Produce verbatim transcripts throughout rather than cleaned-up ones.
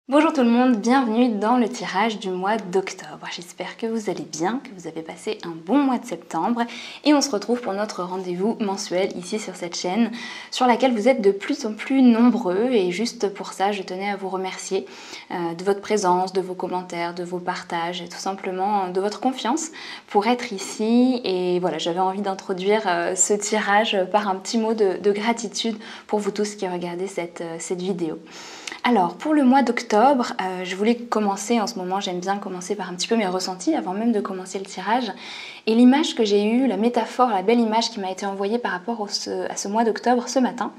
Bonjour tout le monde, bienvenue dans le tirage du mois d'octobre. J'espère que vous allez bien, que vous avez passé un bon mois de septembre et on se retrouve pour notre rendez-vous mensuel ici sur cette chaîne sur laquelle vous êtes de plus en plus nombreux et juste pour ça je tenais à vous remercier euh, de votre présence, de vos commentaires, de vos partages et tout simplement de votre confiance pour être ici. Et voilà, j'avais envie d'introduire euh, ce tirage par un petit mot de, de gratitude pour vous tous qui regardez cette, euh, cette vidéo. Alors pour le mois d'octobre, euh, je voulais commencer, en ce moment j'aime bien commencer par un petit peu mes ressentis avant même de commencer le tirage. Et l'image que j'ai eue, la métaphore, la belle image qui m'a été envoyée par rapport au, ce, à ce mois d'octobre ce matin,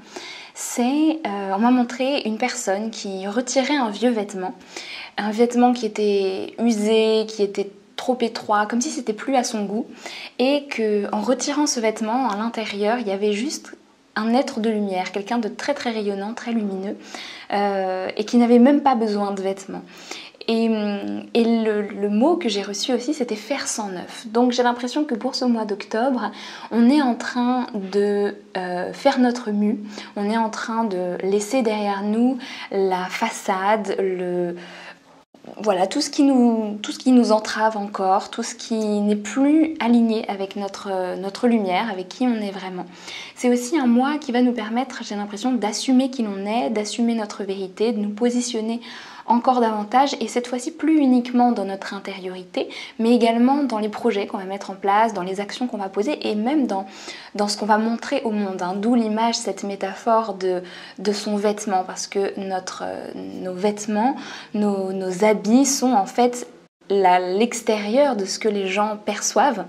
c'est, euh, on m'a montré une personne qui retirait un vieux vêtement, un vêtement qui était usé, qui était trop étroit, comme si c'était plus à son goût, et qu'en retirant ce vêtement, à l'intérieur, il y avait juste un être de lumière, quelqu'un de très très rayonnant, très lumineux, euh, et qui n'avait même pas besoin de vêtements. Et, et le, le mot que j'ai reçu aussi, c'était faire sans neuf. Donc j'ai l'impression que pour ce mois d'octobre, on est en train de euh, faire notre mue, on est en train de laisser derrière nous la façade, le... Voilà, tout ce, qui nous, tout ce qui nous entrave encore, tout ce qui n'est plus aligné avec notre, notre lumière, avec qui on est vraiment. C'est aussi un mois qui va nous permettre, j'ai l'impression, d'assumer qui l'on est, d'assumer notre vérité, de nous positionner encore davantage, et cette fois-ci plus uniquement dans notre intériorité, mais également dans les projets qu'on va mettre en place, dans les actions qu'on va poser, et même dans, dans ce qu'on va montrer au monde. Hein. D'où l'image, cette métaphore de, de son vêtement, parce que notre, nos vêtements, nos, nos habits sont en fait l'extérieur de ce que les gens perçoivent.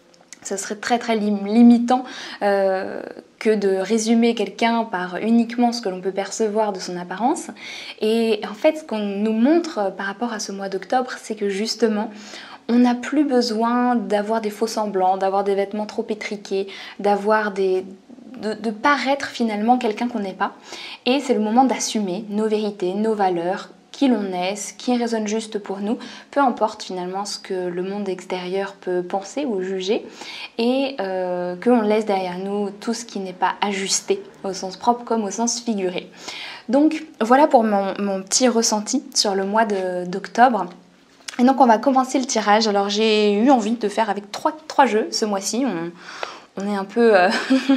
Ce serait très très limitant euh, que de résumer quelqu'un par uniquement ce que l'on peut percevoir de son apparence. Et en fait, ce qu'on nous montre par rapport à ce mois d'octobre, c'est que justement, on n'a plus besoin d'avoir des faux semblants, d'avoir des vêtements trop étriqués, d'avoir des... de, de paraître finalement quelqu'un qu'on n'est pas. Et c'est le moment d'assumer nos vérités, nos valeurs, qui l'on est, ce qui résonne juste pour nous, peu importe finalement ce que le monde extérieur peut penser ou juger, et euh, qu'on laisse derrière nous tout ce qui n'est pas ajusté, au sens propre comme au sens figuré. Donc voilà pour mon, mon petit ressenti sur le mois d'octobre. Et donc on va commencer le tirage. Alors j'ai eu envie de faire avec trois, trois jeux ce mois-ci. On, On est un peu... Euh,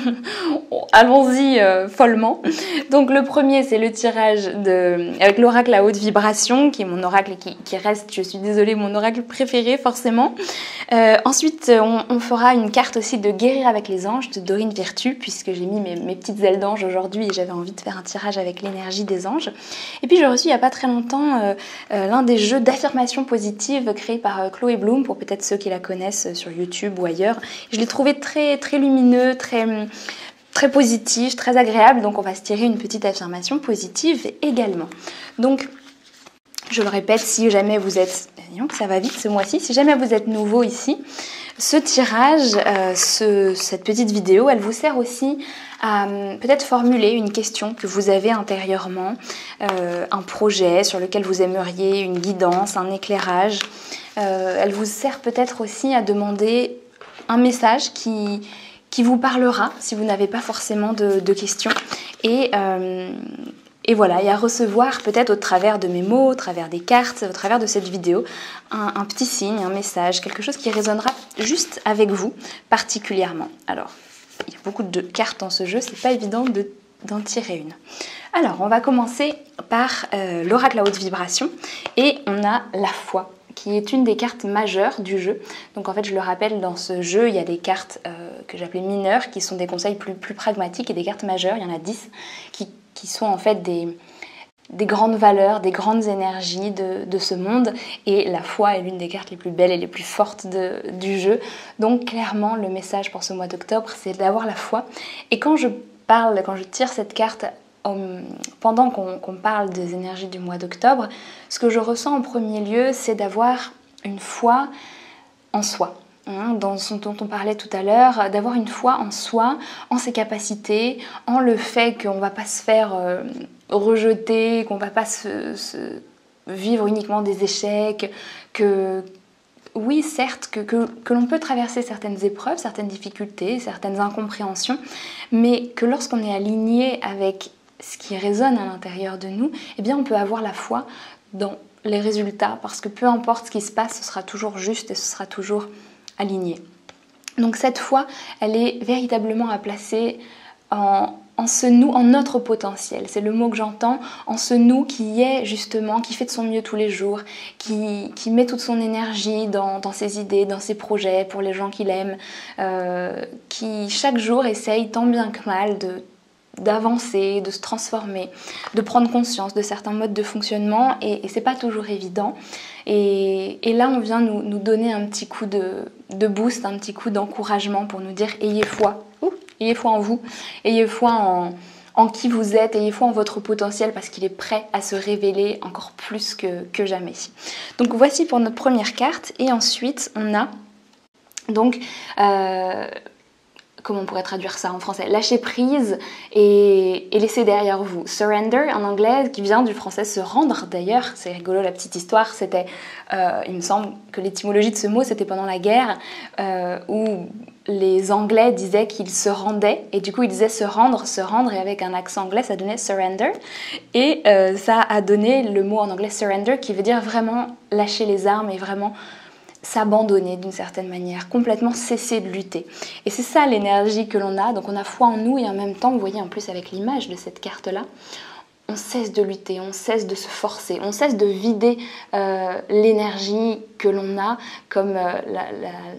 allons-y euh, follement. Donc le premier, c'est le tirage de, avec l'oracle à haute vibration, qui est mon oracle qui, qui reste, je suis désolée, mon oracle préféré forcément. Euh, ensuite, on, on fera une carte aussi de guérir avec les anges de Dorine Virtue, puisque j'ai mis mes, mes petites ailes d'ange aujourd'hui et j'avais envie de faire un tirage avec l'énergie des anges. Et puis j'ai reçu il n'y a pas très longtemps euh, euh, l'un des jeux d'affirmation positive créé par euh, Chloé Bloom, pour peut-être ceux qui la connaissent sur YouTube ou ailleurs. Je l'ai trouvé très, très très lumineux, très, très positif, très agréable. Donc on va se tirer une petite affirmation positive également. Donc je le répète, si jamais vous êtes, disons que ça va vite ce mois-ci, si jamais vous êtes nouveau ici, ce tirage, euh, ce, cette petite vidéo, elle vous sert aussi à euh, peut-être formuler une question que vous avez intérieurement, euh, un projet sur lequel vous aimeriez une guidance, un éclairage. Euh, elle vous sert peut-être aussi à demander un message qui, qui vous parlera si vous n'avez pas forcément de, de questions. Et, euh, et voilà, et à recevoir peut-être au travers de mes mots, au travers des cartes, au travers de cette vidéo, un, un petit signe, un message, quelque chose qui résonnera juste avec vous particulièrement. Alors, il y a beaucoup de cartes dans ce jeu, c'est pas évident de, d'en tirer une. Alors, on va commencer par euh, l'oracle à haute vibration et on a la foi, qui est une des cartes majeures du jeu. Donc en fait, je le rappelle, dans ce jeu, il y a des cartes euh, que j'appelais mineures, qui sont des conseils plus, plus pragmatiques, et des cartes majeures, il y en a dix, qui, qui sont en fait des, des grandes valeurs, des grandes énergies de, de ce monde. Et la foi est l'une des cartes les plus belles et les plus fortes de, du jeu. Donc clairement, le message pour ce mois d'octobre, c'est d'avoir la foi. Et quand je parle, quand je tire cette carte, pendant qu'on qu'on parle des énergies du mois d'octobre, ce que je ressens en premier lieu, c'est d'avoir une foi en soi. Hein, dans ce dont on parlait tout à l'heure, d'avoir une foi en soi, en ses capacités, en le fait qu'on ne va pas se faire euh, rejeter, qu'on ne va pas se, se vivre uniquement des échecs, que... Oui, certes, que, que, que l'on peut traverser certaines épreuves, certaines difficultés, certaines incompréhensions, mais que lorsqu'on est aligné avec ce qui résonne à l'intérieur de nous, eh bien on peut avoir la foi dans les résultats parce que peu importe ce qui se passe, ce sera toujours juste et ce sera toujours aligné. Donc cette foi, elle est véritablement à placer en, en ce nous, en notre potentiel. C'est le mot que j'entends, en ce nous qui est justement, qui fait de son mieux tous les jours, qui, qui met toute son énergie dans, dans ses idées, dans ses projets, pour les gens qu'il aime, euh, qui chaque jour essaye tant bien que mal de d'avancer, de se transformer, de prendre conscience de certains modes de fonctionnement et, et c'est pas toujours évident. Et, et là, on vient nous, nous donner un petit coup de, de boost, un petit coup d'encouragement pour nous dire ayez foi, Ouh, ayez foi en vous, ayez foi en, en qui vous êtes, ayez foi en votre potentiel parce qu'il est prêt à se révéler encore plus que, que jamais. Donc voici pour notre première carte et ensuite on a donc euh, comment on pourrait traduire ça en français? Lâcher prise et, et laisser derrière vous. Surrender en anglais, qui vient du français se rendre d'ailleurs. C'est rigolo la petite histoire. C'était, euh, il me semble que l'étymologie de ce mot, c'était pendant la guerre euh, où les Anglais disaient qu'ils se rendaient et du coup ils disaient se rendre, se rendre et avec un accent anglais ça donnait surrender et euh, ça a donné le mot en anglais surrender qui veut dire vraiment lâcher les armes et vraiment s'abandonner d'une certaine manière, complètement cesser de lutter. Et c'est ça l'énergie que l'on a, donc on a foi en nous et en même temps, vous voyez en plus avec l'image de cette carte-là, on cesse de lutter, on cesse de se forcer, on cesse de vider euh, l'énergie que l'on a comme euh, la,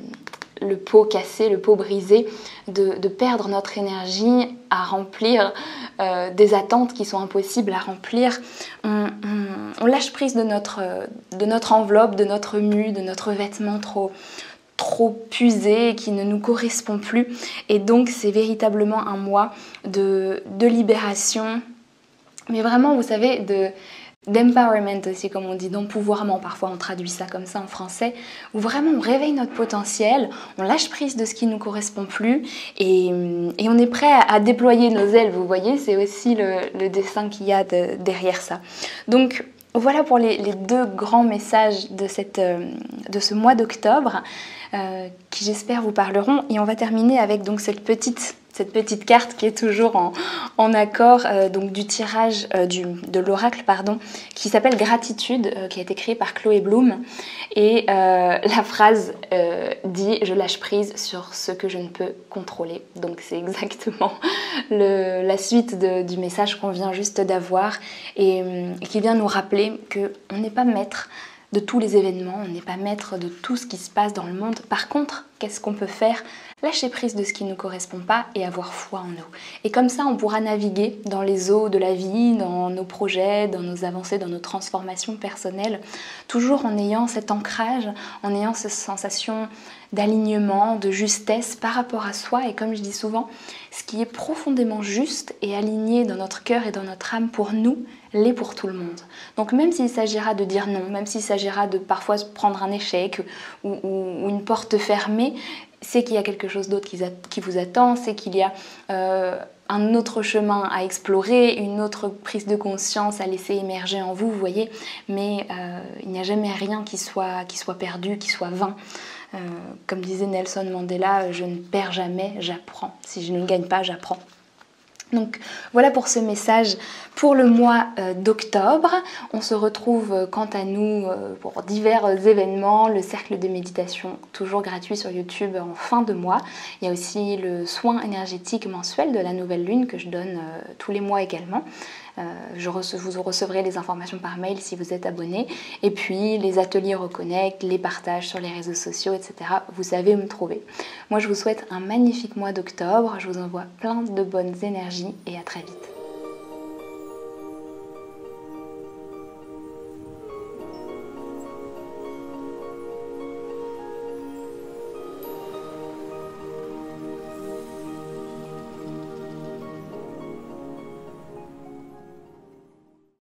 la, le pot cassé, le pot brisé, de, de perdre notre énergie à remplir euh, des attentes qui sont impossibles à remplir. On, on, on lâche prise de notre, de notre enveloppe, de notre mue, de notre vêtement trop, trop usé qui ne nous correspond plus. Et donc c'est véritablement un mois de, de libération, mais vraiment vous savez de d'empowerment aussi comme on dit, d'empouvoirment, parfois on traduit ça comme ça en français, où vraiment on réveille notre potentiel, on lâche prise de ce qui ne nous correspond plus et, et on est prêt à, à déployer nos ailes, vous voyez, c'est aussi le, le dessin qu'il y a de, derrière ça. Donc voilà pour les, les deux grands messages de, cette, de ce mois d'octobre euh, qui j'espère vous parleront et on va terminer avec donc cette petite cette petite carte qui est toujours en, en accord euh, donc du tirage euh, du, de l'oracle pardon, qui s'appelle Gratitude, euh, qui a été créé par Chloé Bloom. Et euh, la phrase euh, dit « Je lâche prise sur ce que je ne peux contrôler ». Donc c'est exactement le, la suite de, du message qu'on vient juste d'avoir et, et qui vient nous rappeler qu'on n'est pas maître de tous les événements, on n'est pas maître de tout ce qui se passe dans le monde. Par contre, qu'est-ce qu'on peut faire? Lâcher prise de ce qui ne nous correspond pas et avoir foi en nous. Et comme ça, on pourra naviguer dans les eaux de la vie, dans nos projets, dans nos avancées, dans nos transformations personnelles, toujours en ayant cet ancrage, en ayant cette sensation d'alignement, de justesse par rapport à soi. Et comme je dis souvent, ce qui est profondément juste et aligné dans notre cœur et dans notre âme pour nous, l'est pour tout le monde. Donc même s'il s'agira de dire non, même s'il s'agira de parfois prendre un échec ou, ou, ou une porte fermée, c'est qu'il y a quelque chose d'autre qui, qui vous attend, c'est qu'il y a euh, un autre chemin à explorer, une autre prise de conscience à laisser émerger en vous, vous voyez, mais euh, il n'y a jamais rien qui soit, qui soit perdu, qui soit vain. Euh, comme disait Nelson Mandela, je ne perds jamais, j'apprends. Si je ne gagne pas, j'apprends. Donc voilà pour ce message pour le mois euh, d'octobre. On se retrouve euh, quant à nous euh, pour divers euh, événements, le cercle de méditation toujours gratuit sur YouTube en fin de mois. Il y a aussi le soin énergétique mensuel de la nouvelle lune que je donne euh, tous les mois également. Euh, je rece vous recevrez les informations par mail si vous êtes abonné. Et puis les ateliers Reconnect, les partages sur les réseaux sociaux, et cetera. Vous savez où me trouver. Moi je vous souhaite un magnifique mois d'octobre. Je vous envoie plein de bonnes énergies et à très vite.